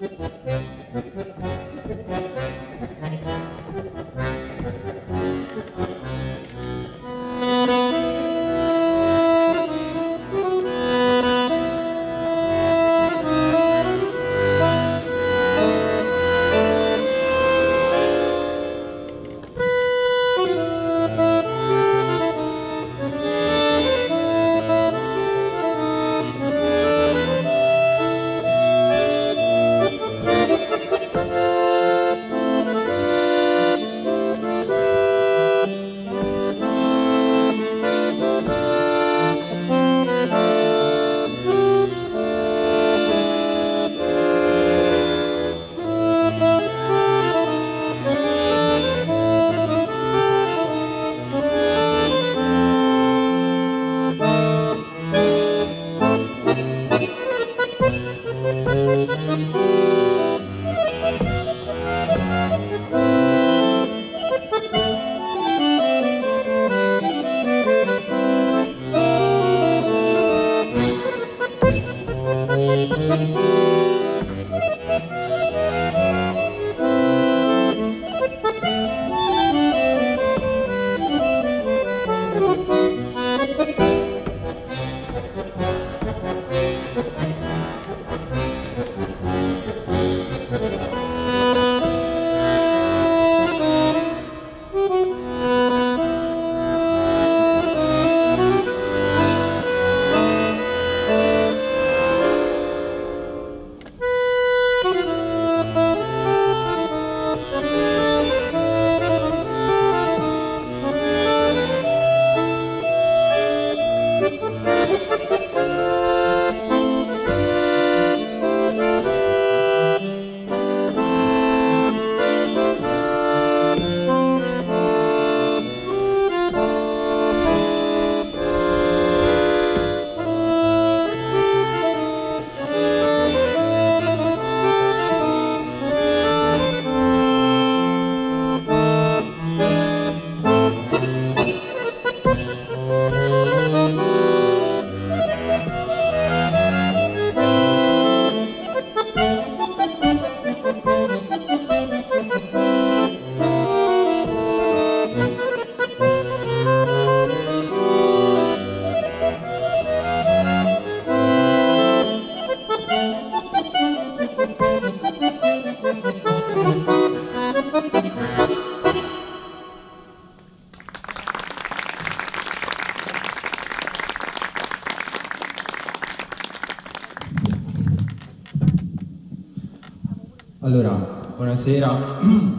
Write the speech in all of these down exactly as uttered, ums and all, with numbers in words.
Allora, buonasera,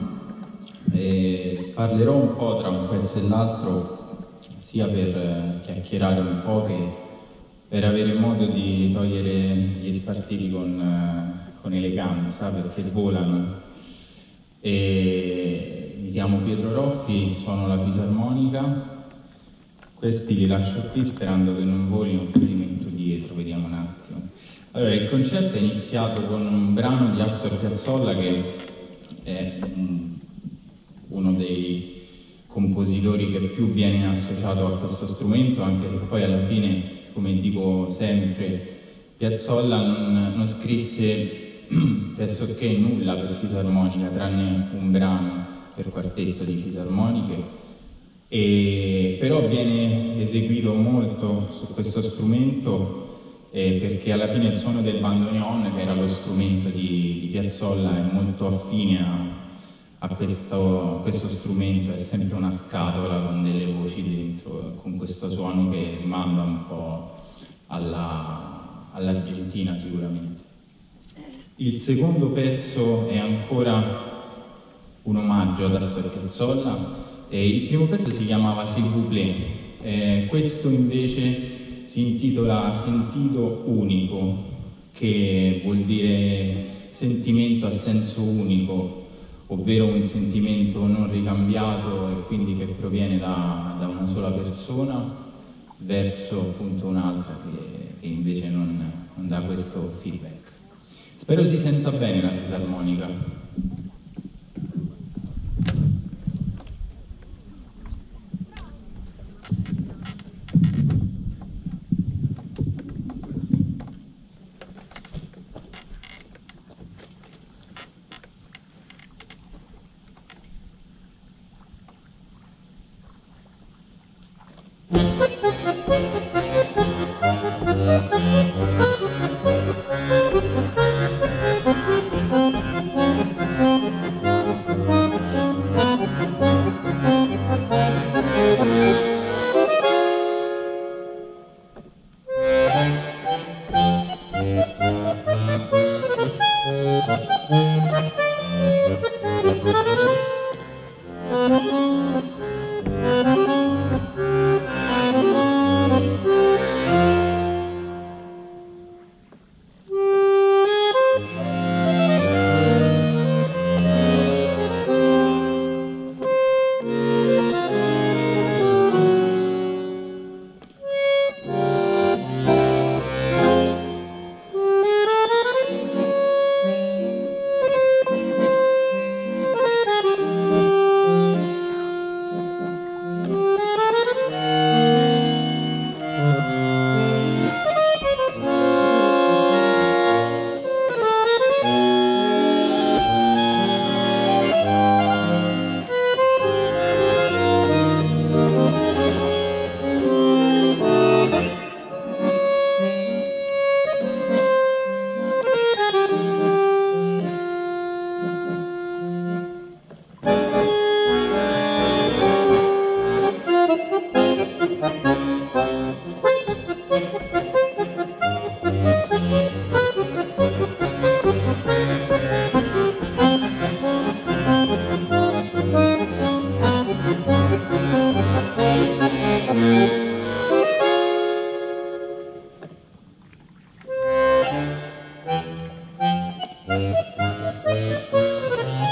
e parlerò un po' tra un pezzo e l'altro, sia per chiacchierare un po' che per avere modo di togliere gli spartiti con, con eleganza, perché volano. E mi chiamo Pietro Roffi, suono la fisarmonica, questi li lascio qui sperando che non volino, poi li metto dietro, vediamo un attimo. Allora, il concerto è iniziato con un brano di Astor Piazzolla che è um, uno dei compositori che più viene associato a questo strumento, anche se poi alla fine, come dico sempre, Piazzolla non, non scrisse pressoché nulla per fisarmonica, tranne un brano per quartetto di fisarmoniche, e però viene eseguito molto su questo strumento eh, perché alla fine il suono del bandoneon, che era lo strumento di, di Piazzolla, è molto affine a, a, questo, a questo strumento, è sempre una scatola con delle voci dentro, con questo suono che rimanda un po' alla, all'Argentina sicuramente. Il secondo pezzo è ancora un omaggio ad Astor Piazzolla. Eh, il primo pezzo si chiamava S'il vous plaît, eh, questo invece si intitola Sentito unico, che vuol dire sentimento a senso unico, ovvero un sentimento non ricambiato e quindi che proviene da, da una sola persona verso appunto un'altra che, che invece non, non dà questo feedback. Spero si senta bene la fisarmonica.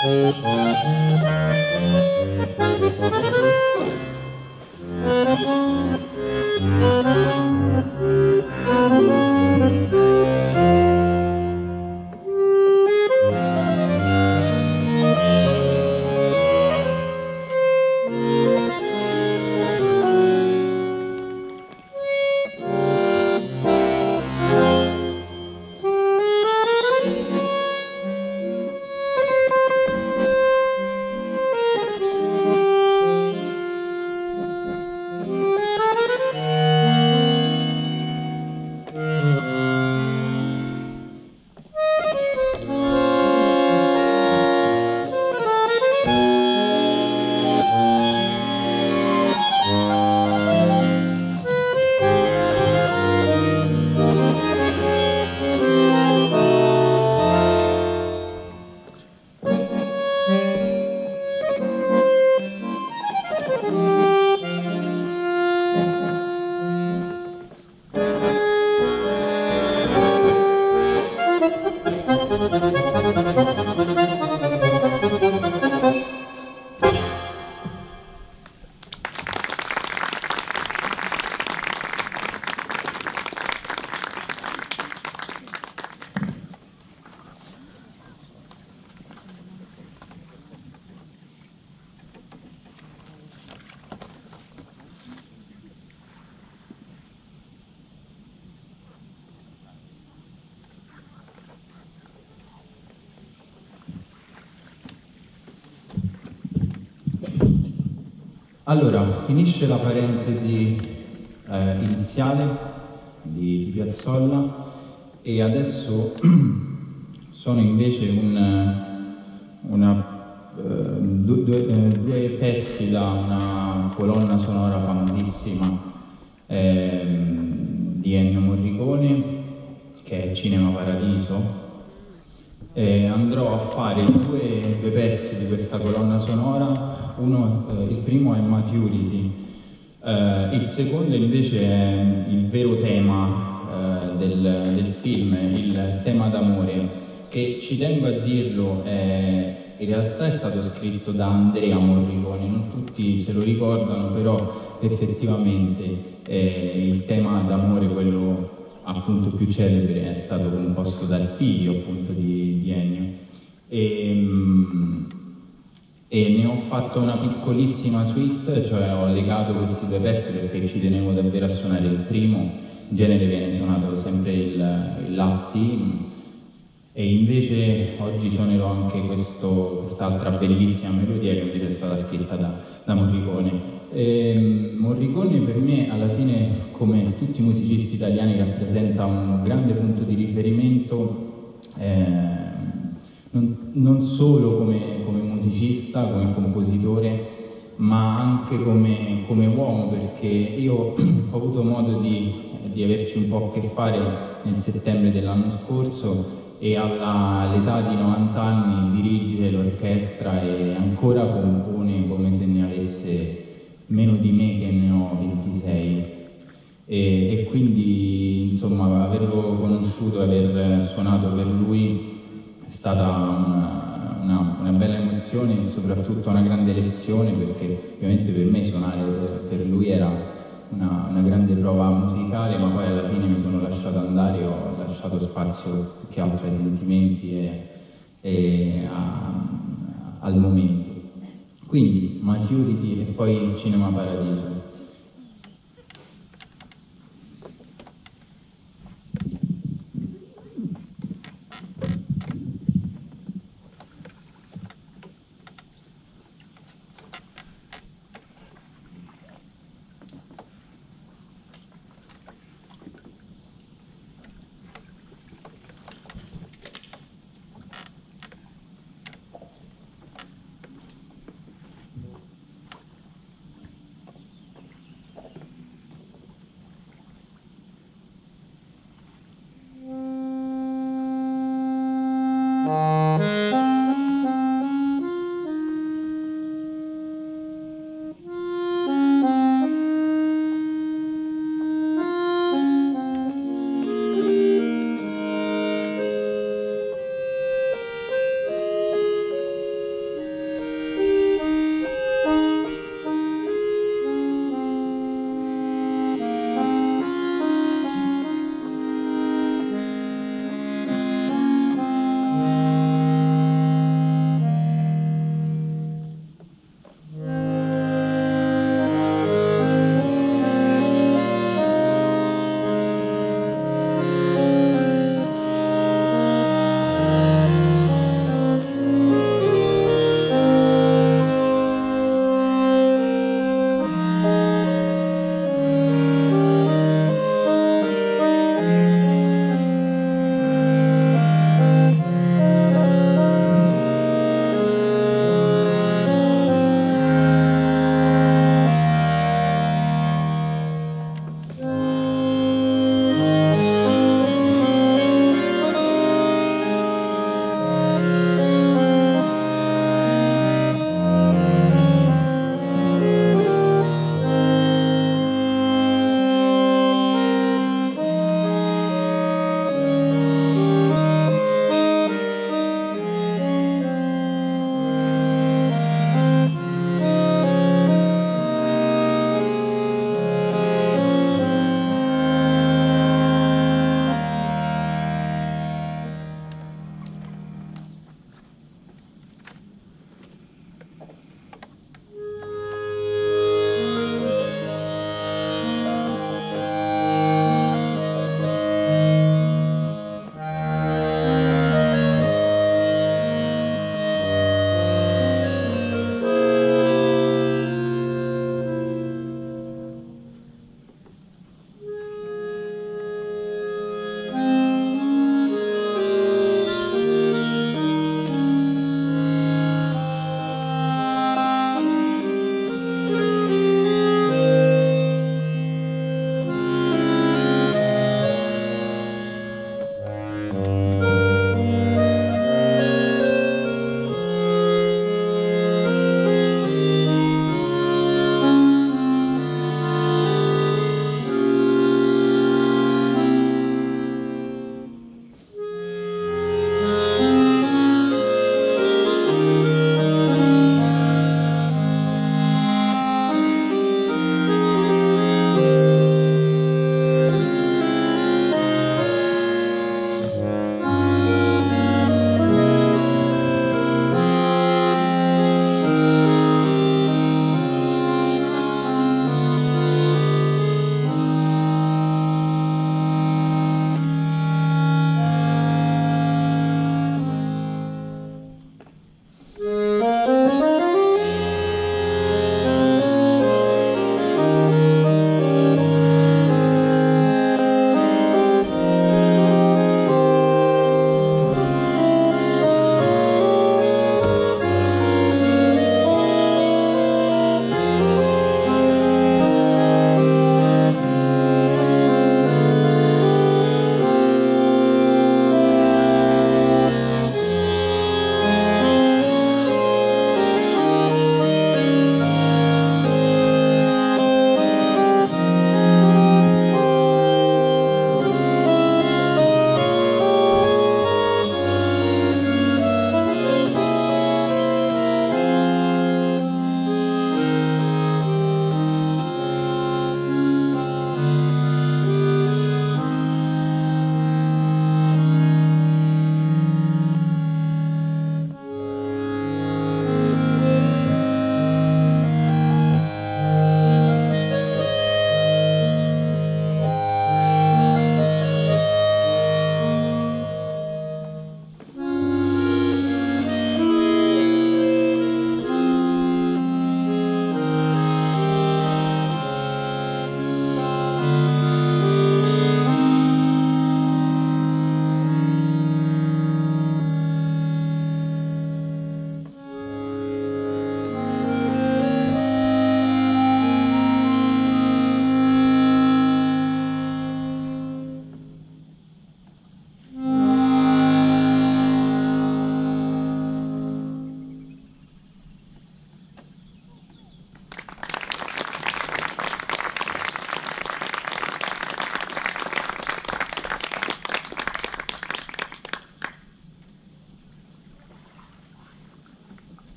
Allora, finisce la parentesi eh, iniziale di, di Piazzolla e adesso sono invece un, una, eh, due, due, eh, due pezzi da una colonna sonora famosissima eh, di Ennio Morricone, che è Cinema Paradiso. Eh, andrò a fare due, due pezzi di questa colonna sonora. Uno, eh, il primo è Maturity, eh, il secondo invece è il vero tema eh, del, del film, il tema d'amore, che ci tengo a dirlo, è, in realtà è stato scritto da Andrea Morricone, non tutti se lo ricordano, però effettivamente eh, il tema d'amore, quello appunto più celebre, è stato composto dal figlio appunto di, di Ennio. E, e ne ho fatto una piccolissima suite, cioè ho legato questi due pezzi perché ci tenevo davvero a suonare il primo. In genere viene suonato sempre il, il love team, e invece oggi suonerò anche quest'altra bellissima melodia che invece è stata scritta da, da Morricone. E Morricone per me alla fine, come tutti i musicisti italiani, rappresenta un grande punto di riferimento, eh, non, non solo come, come musicista, come compositore, ma anche come, come uomo, perché io ho avuto modo di, di averci un po' a che fare nel settembre dell'anno scorso, e all'età di novanta anni dirige l'orchestra e ancora compone come se ne avesse meno di me che ne ho ventisei. E, e quindi insomma averlo conosciuto, aver suonato per lui è stata una, una, una bella emozione e soprattutto una grande lezione, perché ovviamente per me suonare per, per lui era Una, una grande prova musicale, ma poi alla fine mi sono lasciato andare e ho lasciato spazio più che altro ai sentimenti e, e a, al momento. Quindi Maturity e poi Cinema Paradiso.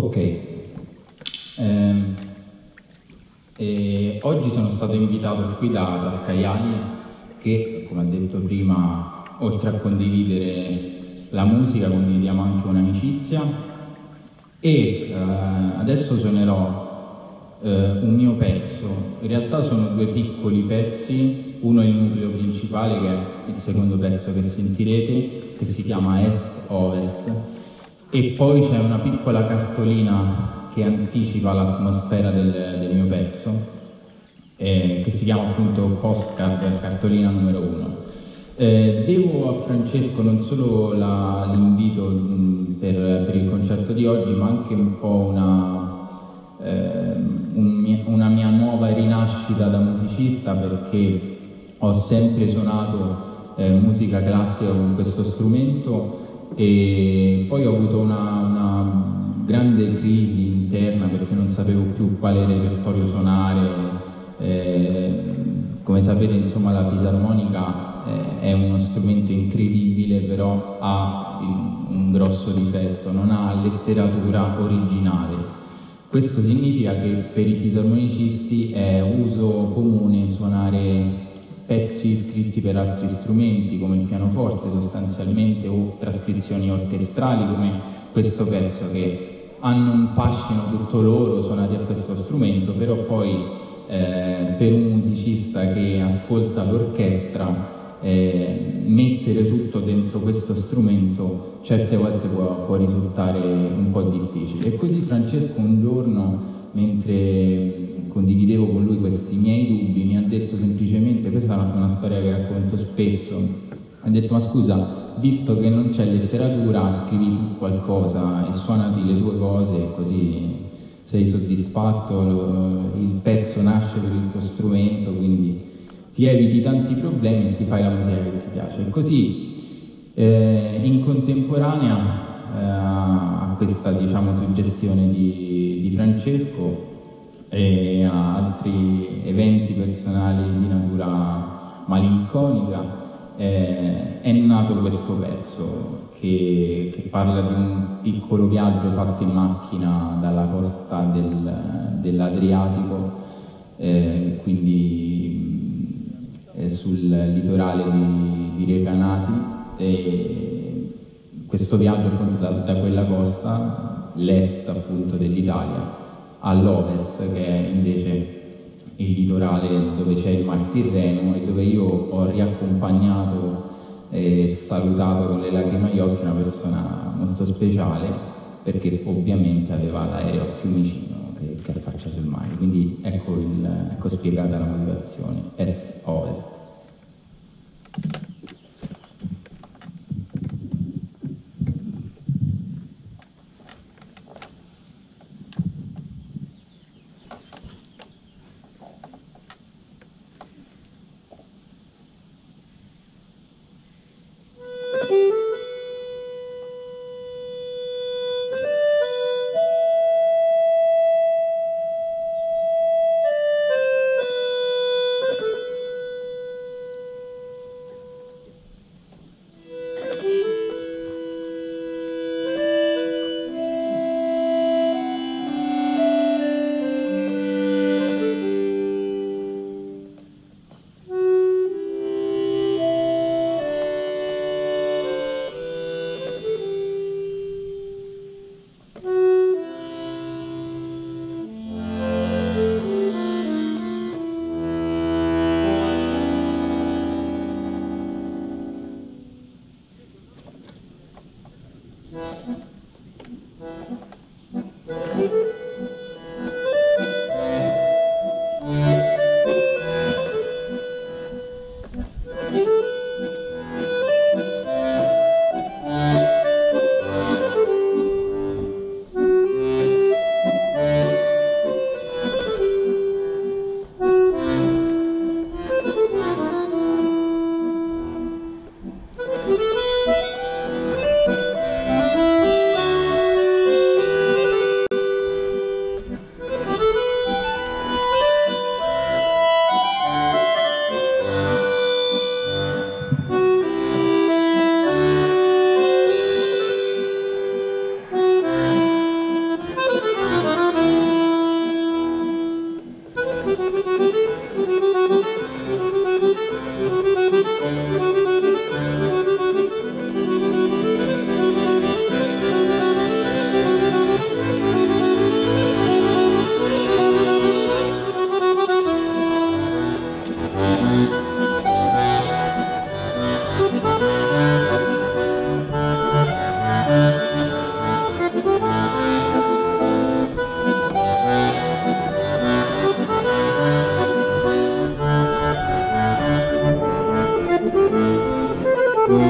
Ok. Ehm, e oggi sono stato invitato qui da, da Scaiani che, come ha detto prima, oltre a condividere la musica, condividiamo anche un'amicizia e eh, adesso suonerò eh, un mio pezzo. In realtà sono due piccoli pezzi, uno è il nucleo principale che è il secondo pezzo che sentirete, che si chiama Est-Ovest, e poi c'è una piccola cartolina che anticipa l'atmosfera del, del mio pezzo, eh, che si chiama appunto Postcard, cartolina numero uno. Eh, devo a Francesco non solo la, l'invito mh, per, per il concerto di oggi, ma anche un po' una, eh, un, una mia nuova rinascita da musicista, perché ho sempre suonato eh, musica classica con questo strumento e poi ho avuto una, una grande crisi interna perché non sapevo più quale repertorio suonare. Eh, come sapete, insomma, la fisarmonica eh, è uno strumento incredibile, però ha il, un grosso difetto, non ha letteratura originale. Questo significa che per i fisarmonicisti è uso comune suonare pezzi scritti per altri strumenti come il pianoforte sostanzialmente, o trascrizioni orchestrali come questo pezzo, che hanno un fascino tutto loro suonati a questo strumento, però poi eh, per un musicista che ascolta l'orchestra eh, mettere tutto dentro questo strumento certe volte può, può risultare un po' difficile. E così Francesco un giorno, mentre condividevo con lui questi miei dubbi, mi ha detto semplicemente, questa è una storia che racconto spesso, ha detto: ma scusa, visto che non c'è letteratura, scrivi tu qualcosa e suonati le tue cose, così sei soddisfatto, lo, il pezzo nasce per il tuo strumento, quindi ti eviti tanti problemi e ti fai la musica che ti piace. E così eh, in contemporanea eh, a questa, diciamo, suggestione di, di Francesco e a altri eventi personali di natura malinconica, eh, è nato questo pezzo che, che parla di un piccolo viaggio fatto in macchina dalla costa del, dell'Adriatico, eh, quindi eh, sul litorale di, di Recanati. E questo viaggio appunto da, da quella costa, l'est appunto dell'Italia, all'ovest, che è invece il litorale dove c'è il Mar Tirreno, e dove io ho riaccompagnato e salutato con le lacrime agli occhi una persona molto speciale, perché ovviamente aveva l'aereo a Fiumicino che, che affaccia sul mare. Quindi ecco, il, ecco spiegata la motivazione, est-ovest.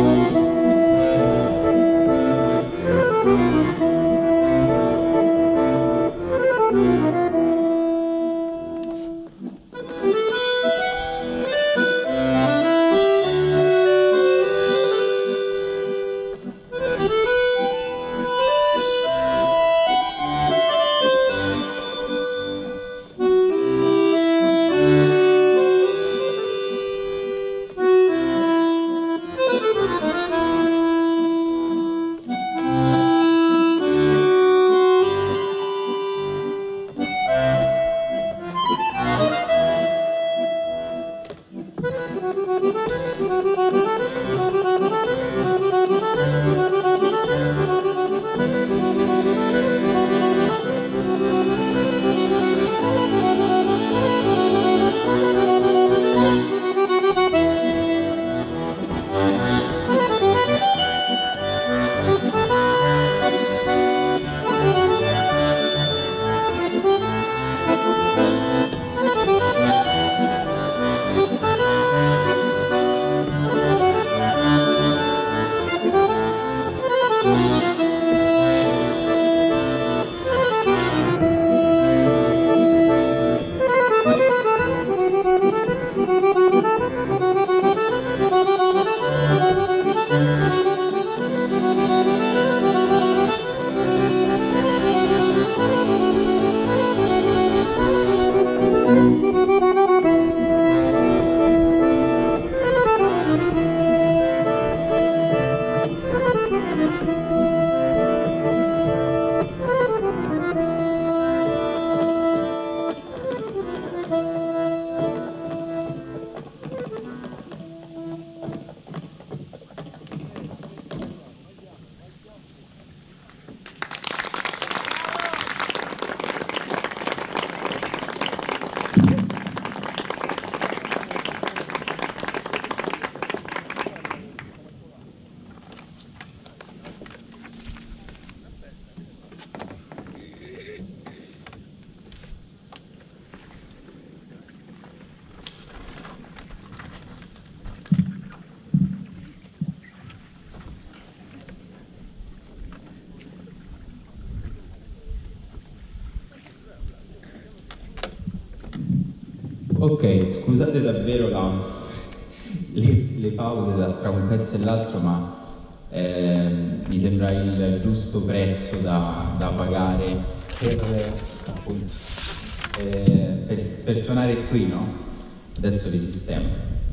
Ok, scusate davvero la, le, le pause da, tra un pezzo e l'altro, ma eh, mi sembra il giusto prezzo da, da pagare per, appunto, eh, per, per suonare qui, no? Adesso li sistemo.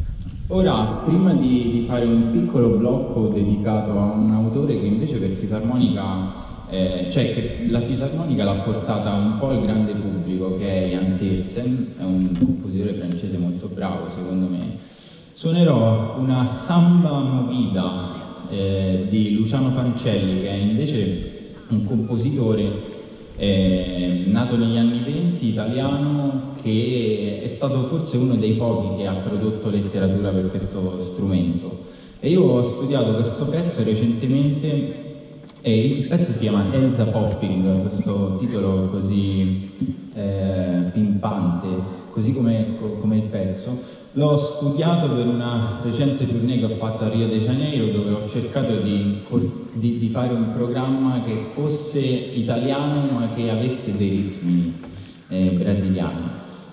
Ora, prima di, di fare un piccolo blocco dedicato a un autore che invece per fisarmonica Eh, cioè che la fisarmonica l'ha portata un po' al grande pubblico, che è Jan Tiersen, è un compositore francese molto bravo secondo me. Suonerò una samba movida eh, di Luciano Fancelli, che è invece un compositore eh, nato negli anni venti, italiano, che è stato forse uno dei pochi che ha prodotto letteratura per questo strumento. E io ho studiato questo pezzo recentemente. E il pezzo si chiama Elsa Popping, questo titolo così eh, pimpante, così come, come il pezzo. L'ho studiato per una recente tournée che ho fatto a Rio de Janeiro, dove ho cercato di, di, di fare un programma che fosse italiano ma che avesse dei ritmi eh, brasiliani.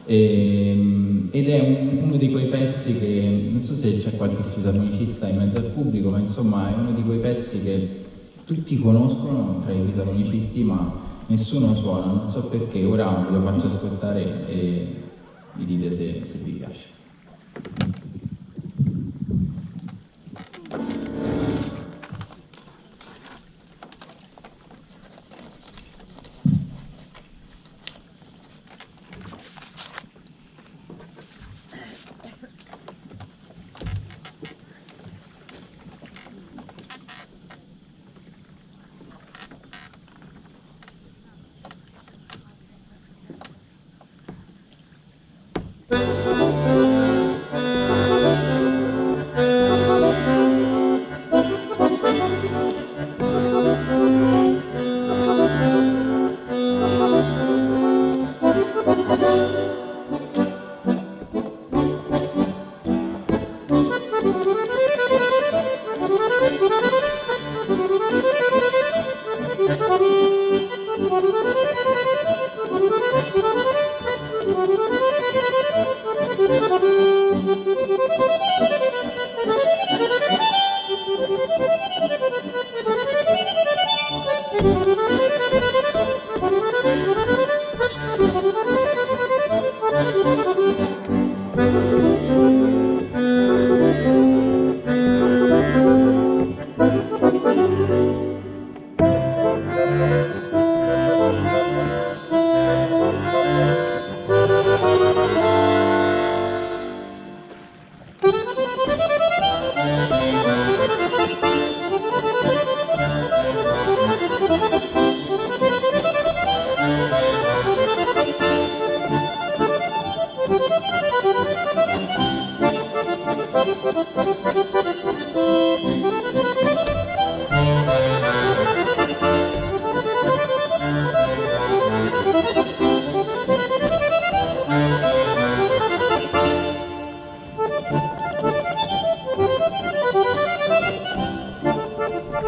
E, ed è un, uno di quei pezzi che, non so se c'è qualche fisarmonicista in mezzo al pubblico, ma insomma è uno di quei pezzi che tutti conoscono tra i fisarmonicisti, ma nessuno suona, non so perché. Ora ve lo faccio ascoltare e mi dite se, se vi piace.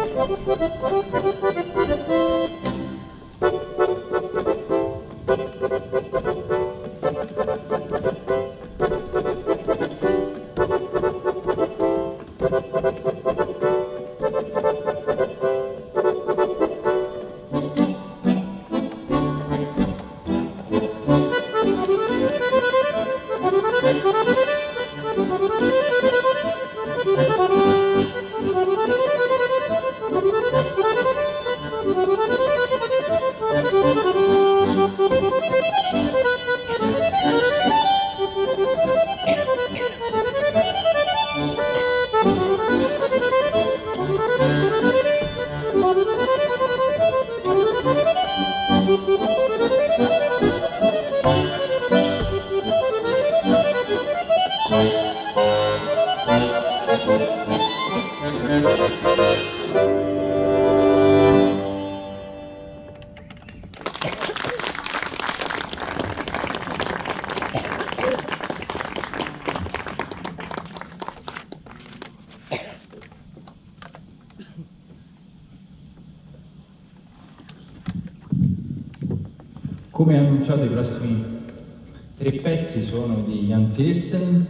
Come annunciato, i prossimi tre pezzi sono di Jan Tiersen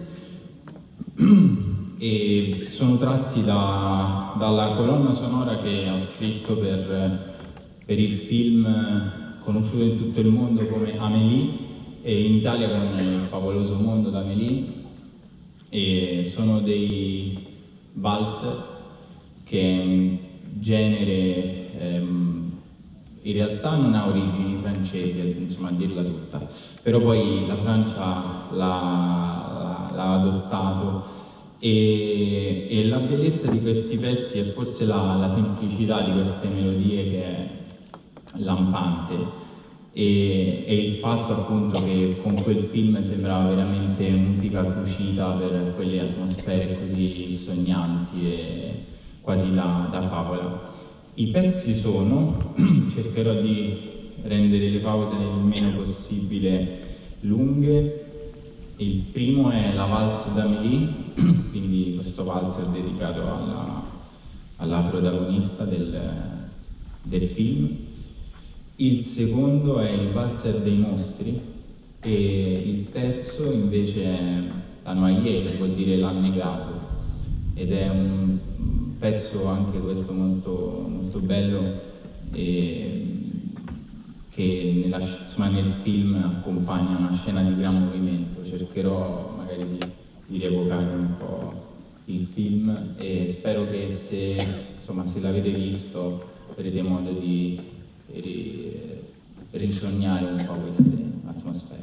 e sono tratti da, dalla colonna sonora che ha scritto per, per il film conosciuto in tutto il mondo come Amélie e in Italia con Il favoloso mondo d'Amélie, e sono dei valzer che è un genere ehm, in realtà non ha origini francesi, insomma, a dirla tutta, però poi la Francia l'ha, l'ha adottato e, e la bellezza di questi pezzi è forse la, la semplicità di queste melodie che è lampante e, e il fatto appunto che con quel film sembrava veramente musica cucita per quelle atmosfere così sognanti e quasi da, da favola. I pezzi sono, cercherò di rendere le pause il meno possibile lunghe. Il primo è la valse d'Amélie, quindi questo valzer dedicato alla, alla protagonista del, del film. Il secondo è il valzer dei mostri e il terzo invece è la Noailles, che vuol dire l'annegato, ed è un pezzo anche questo molto, molto bello e che nella, insomma, nel film accompagna una scena di gran movimento. Cercherò magari di, di rievocare un po' il film e spero che se, insomma, se l'avete visto avrete modo di ri, risognare un po' queste atmosfere.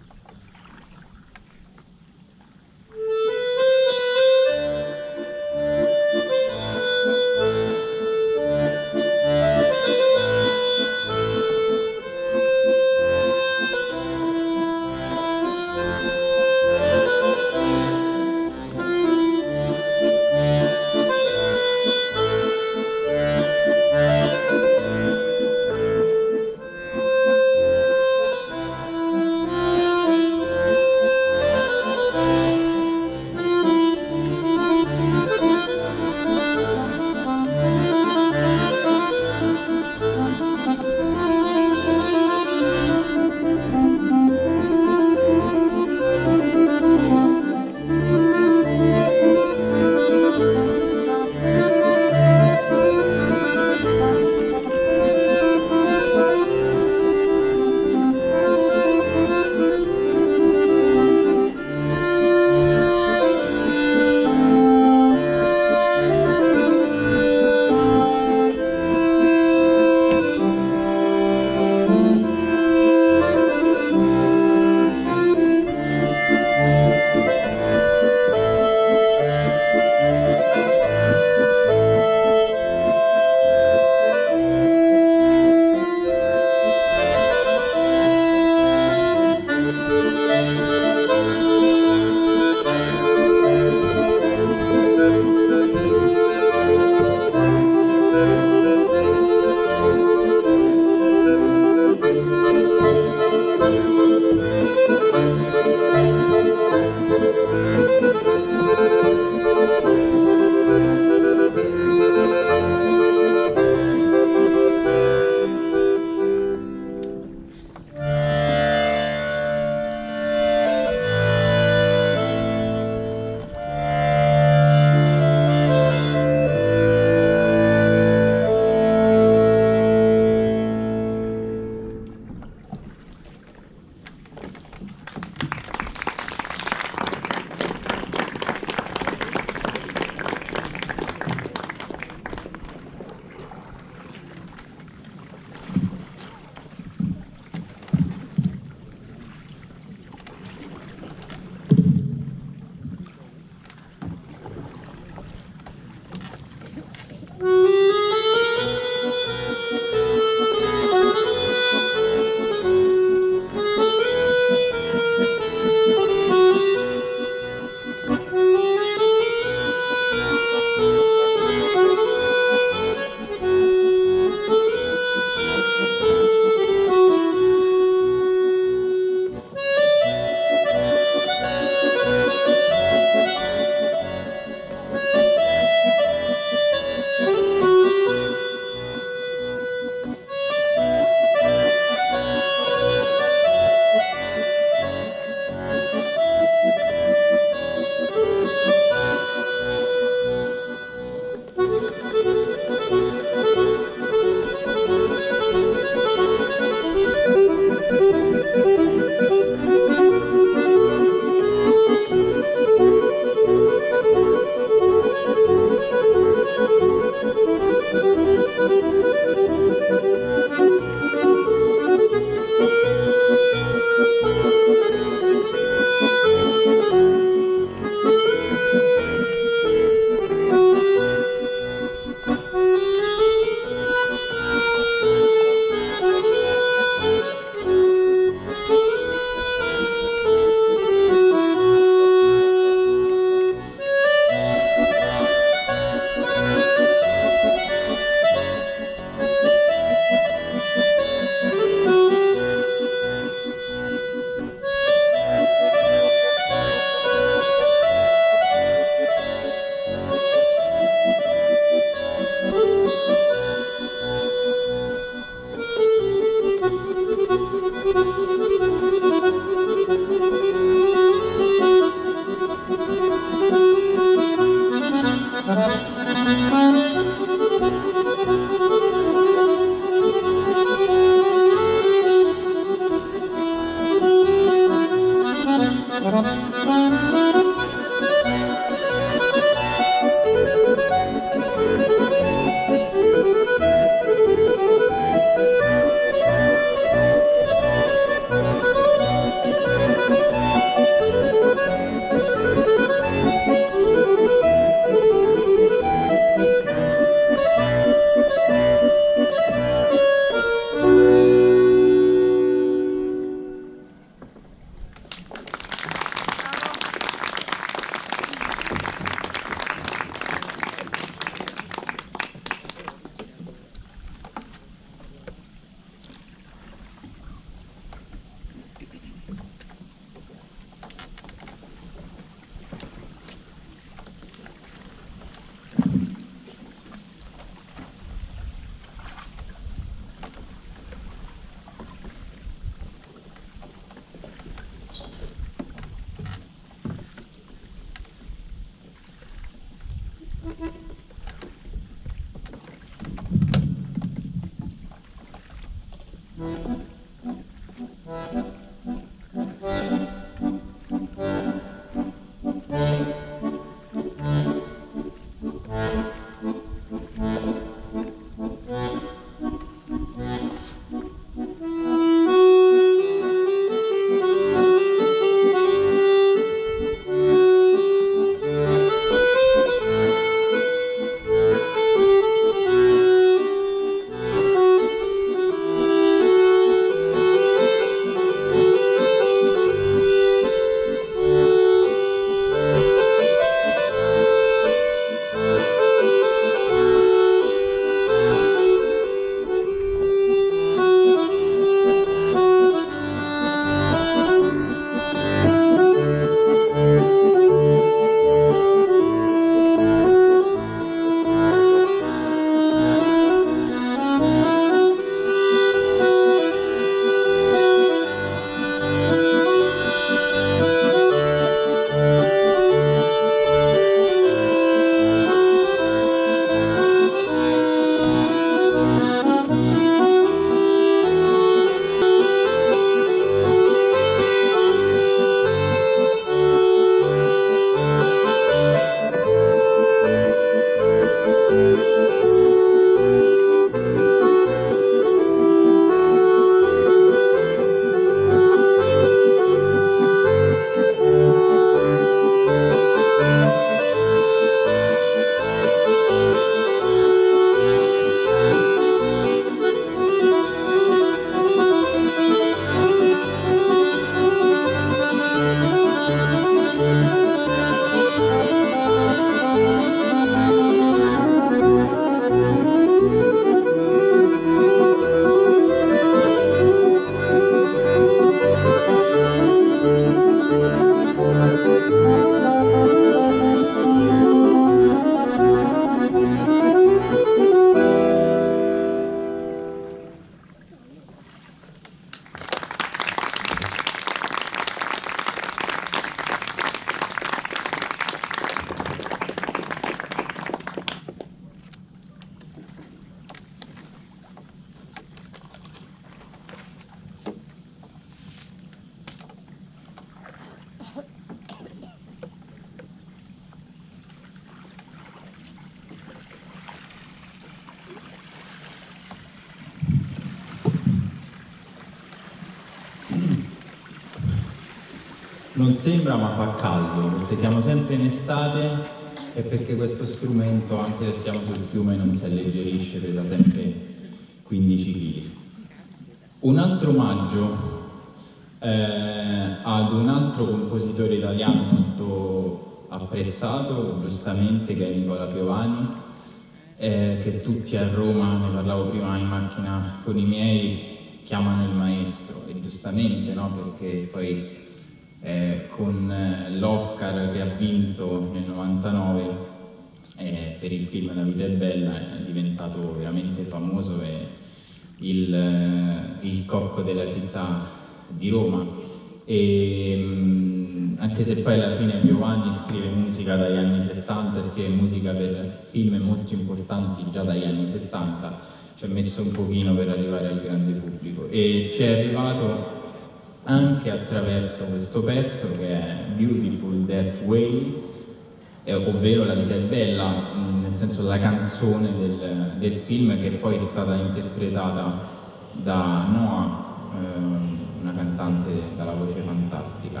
non sembra, ma fa caldo, perché siamo sempre in estate e perché questo strumento, anche se siamo sul fiume, non si alleggerisce, pesa sempre quindici chili. Un altro omaggio eh, ad un altro compositore italiano molto apprezzato, giustamente, che è Nicola Piovani, eh, che tutti a Roma, ne parlavo prima in macchina con i miei, chiamano il maestro, e giustamente, no? Perché poi eh, con l'Oscar che ha vinto nel novantanove eh, per il film La vita è bella è diventato veramente famoso, è il, eh, il cocco della città di Roma, e mh, anche se poi alla fine Piovani scrive musica dagli anni settanta, scrive musica per film molto importanti già dagli anni settanta, ci ha messo un pochino per arrivare al grande pubblico e ci è arrivato anche attraverso questo pezzo che è Beautiful That Way, eh, ovvero La vita è bella, mh, nel senso la canzone del, del film, che poi è stata interpretata da Noah, eh, una cantante dalla voce fantastica.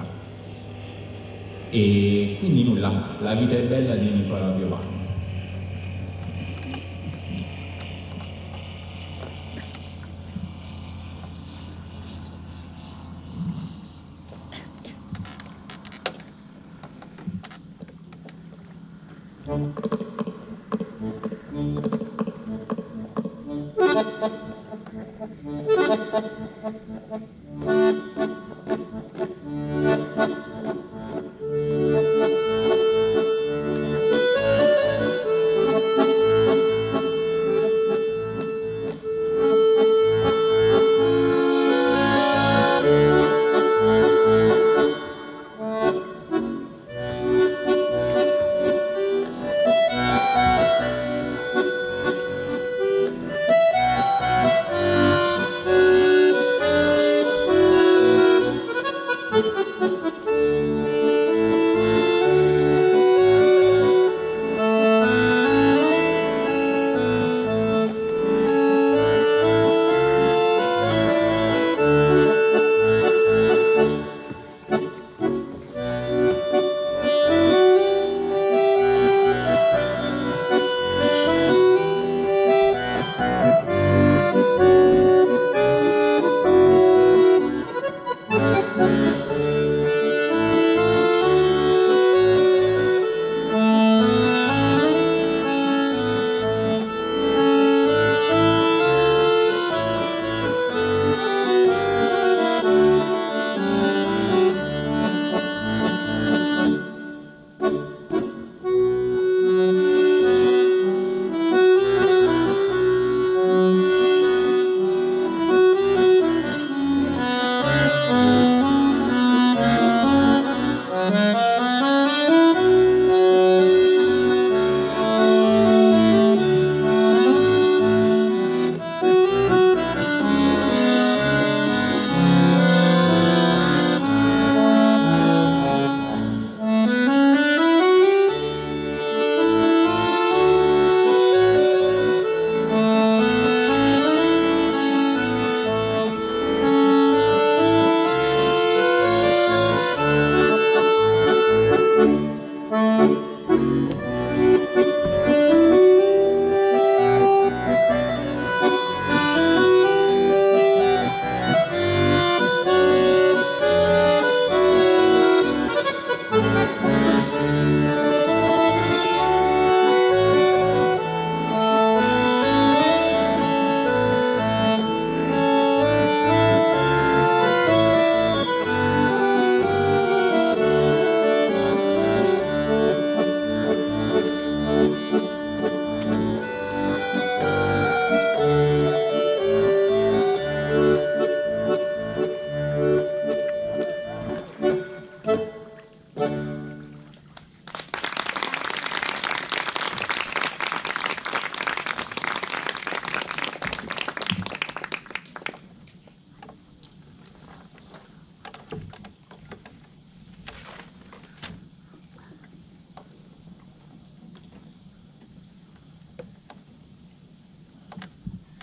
E quindi nulla, La vita è bella di Nicola Piovani.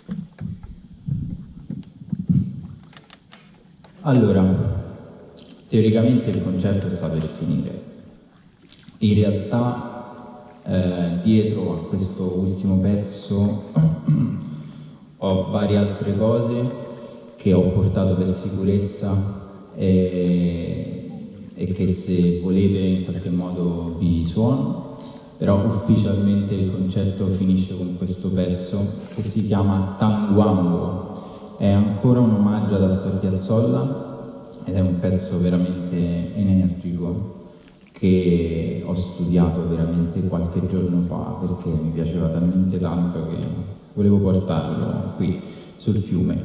Allora, teoricamente il concerto sta per finire. In realtà eh, dietro a questo ultimo pezzo ho varie altre cose che ho portato per sicurezza e, e che se volete in qualche modo vi suono, però ufficialmente il concerto finisce con questo pezzo che si chiama Tanguango. È ancora un omaggio ad Astor Piazzolla ed è un pezzo veramente energico che ho studiato veramente qualche giorno fa perché mi piaceva talmente tanto che volevo portarlo qui sul fiume.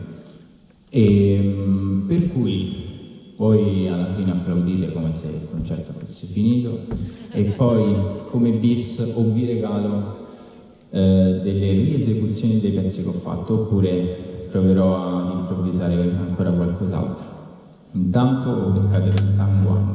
E, per cui voi alla fine applaudite come se il concerto fosse finito e poi come bis o vi regalo eh, delle riesecuzioni dei pezzi che ho fatto oppure proverò a improvvisare ancora qualcos'altro. Intanto beccatevi il Tanguango.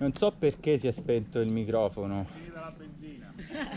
Non so perché si è spento il microfono. Finita la benzina.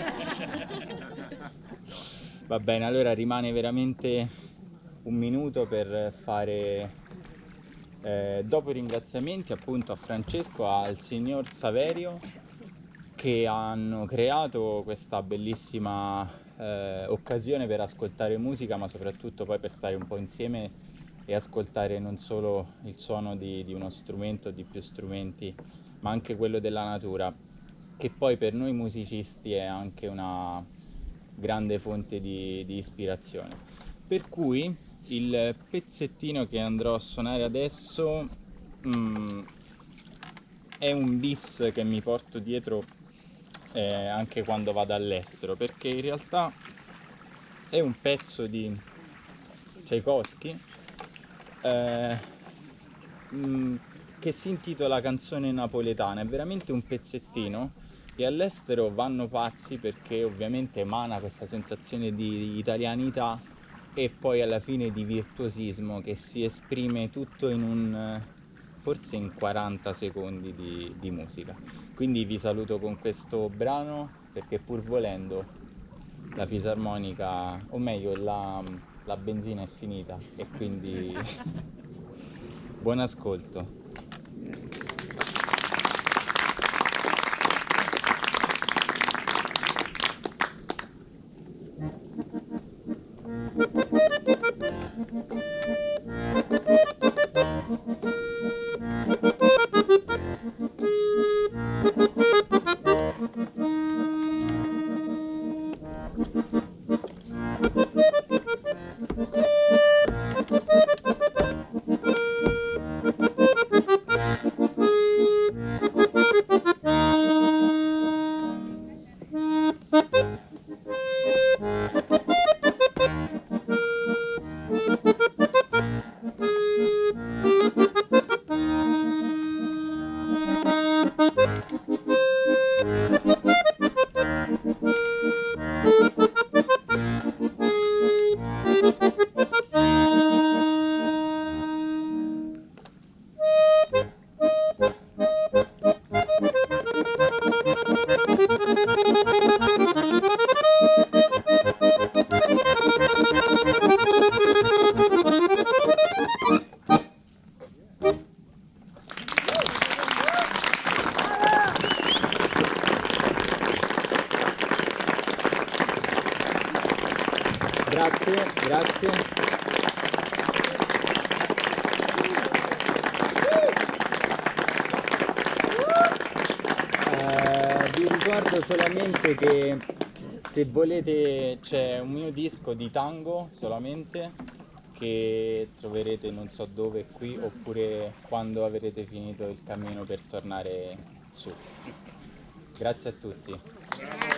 Va bene, allora rimane veramente un minuto per fare, eh, dopo i ringraziamenti appunto a Francesco, al signor Saverio, che hanno creato questa bellissima eh, occasione per ascoltare musica, ma soprattutto poi per stare un po' insieme e ascoltare non solo il suono di, di uno strumento, di più strumenti, ma anche quello della natura, che poi per noi musicisti è anche una grande fonte di, di ispirazione. Per cui il pezzettino che andrò a suonare adesso mm, è un bis che mi porto dietro eh, anche quando vado all'estero, perché in realtà è un pezzo di Tchaikovsky eh, mh, che si intitola Canzone napoletana. È veramente un pezzettino e all'estero vanno pazzi perché ovviamente emana questa sensazione di italianità e poi alla fine di virtuosismo che si esprime tutto in un forse in quaranta secondi di, di musica. Quindi vi saluto con questo brano perché pur volendo la fisarmonica, o meglio la, la benzina è finita e quindi buon ascolto. Grazie, grazie. Eh, vi ricordo solamente che se volete c'è un mio disco di tango solamente che troverete non so dove qui oppure quando avrete finito il cammino per tornare su. Grazie a tutti.